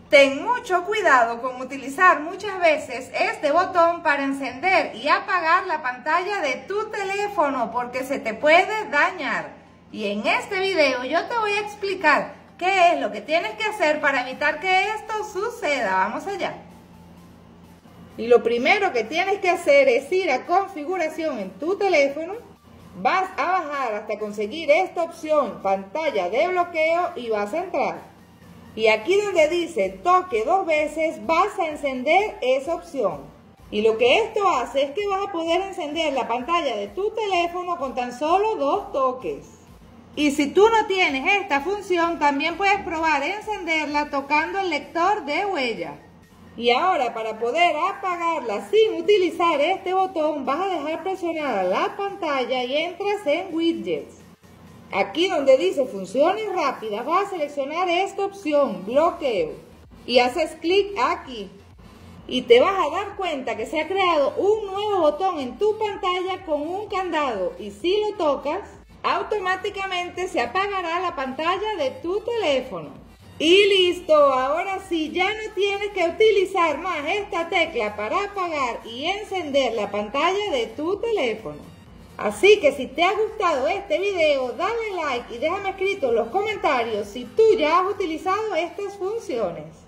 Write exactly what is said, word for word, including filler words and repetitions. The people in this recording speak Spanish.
Ten mucho cuidado con utilizar muchas veces este botón para encender y apagar la pantalla de tu teléfono porque se te puede dañar. Y en este video yo te voy a explicar qué es lo que tienes que hacer para evitar que esto suceda. Vamos allá. Y lo primero que tienes que hacer es ir a configuración en tu teléfono. Vas a bajar hasta conseguir esta opción, pantalla de bloqueo, y vas a entrar. Y aquí donde dice toque dos veces, vas a encender esa opción. Y lo que esto hace es que vas a poder encender la pantalla de tu teléfono con tan solo dos toques. Y si tú no tienes esta función, también puedes probar encenderla tocando el lector de huella. Y ahora, para poder apagarla sin utilizar este botón, vas a dejar presionada la pantalla y entras en widgets. Aquí donde dice funciones rápidas, vas a seleccionar esta opción, bloqueo, y haces clic aquí. Y te vas a dar cuenta que se ha creado un nuevo botón en tu pantalla con un candado, y si lo tocas, automáticamente se apagará la pantalla de tu teléfono. Y listo, ahora sí, ya no tienes que utilizar más esta tecla para apagar y encender la pantalla de tu teléfono. Así que si te ha gustado este video, dale like y déjame escrito en los comentarios si tú ya has utilizado estas funciones.